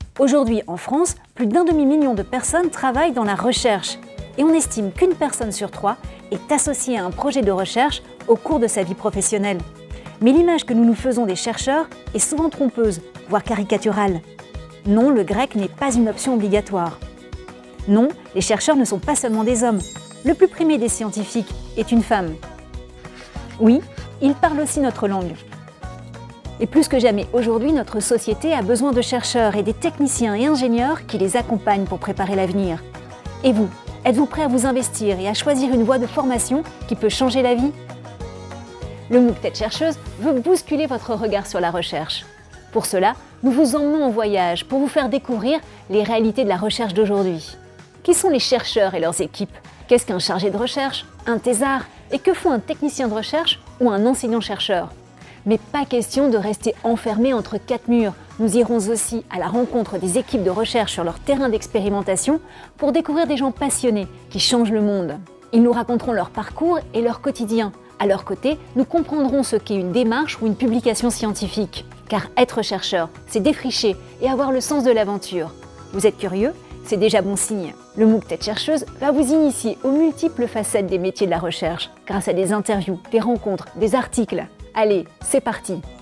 Aujourd'hui, en France, plus d'un demi-million de personnes travaillent dans la recherche. Et on estime qu'une personne sur 3 est associée à un projet de recherche au cours de sa vie professionnelle. Mais l'image que nous nous faisons des chercheurs est souvent trompeuse, voire caricaturale. Non, le grec n'est pas une option obligatoire. Non, les chercheurs ne sont pas seulement des hommes. Le plus primé des scientifiques est une femme. Oui, ils parlent aussi notre langue. Et plus que jamais aujourd'hui, notre société a besoin de chercheurs et des techniciens et ingénieurs qui les accompagnent pour préparer l'avenir. Et vous, êtes-vous prêt à vous investir et à choisir une voie de formation qui peut changer la vie ? Le MOOC Tête chercheuse veut bousculer votre regard sur la recherche. Pour cela, nous vous emmenons en voyage pour vous faire découvrir les réalités de la recherche d'aujourd'hui. Qui sont les chercheurs et leurs équipes ? Qu'est-ce qu'un chargé de recherche, un thésard ? Et que font un technicien de recherche ou un enseignant-chercheur ? Mais pas question de rester enfermé entre quatre murs. Nous irons aussi à la rencontre des équipes de recherche sur leur terrain d'expérimentation pour découvrir des gens passionnés qui changent le monde. Ils nous raconteront leur parcours et leur quotidien. À leur côté, nous comprendrons ce qu'est une démarche ou une publication scientifique. Car être chercheur, c'est défricher et avoir le sens de l'aventure. Vous êtes curieux ? C'est déjà bon signe. Le MOOC Tête chercheuse va vous initier aux multiples facettes des métiers de la recherche, grâce à des interviews, des rencontres, des articles. Allez, c'est parti!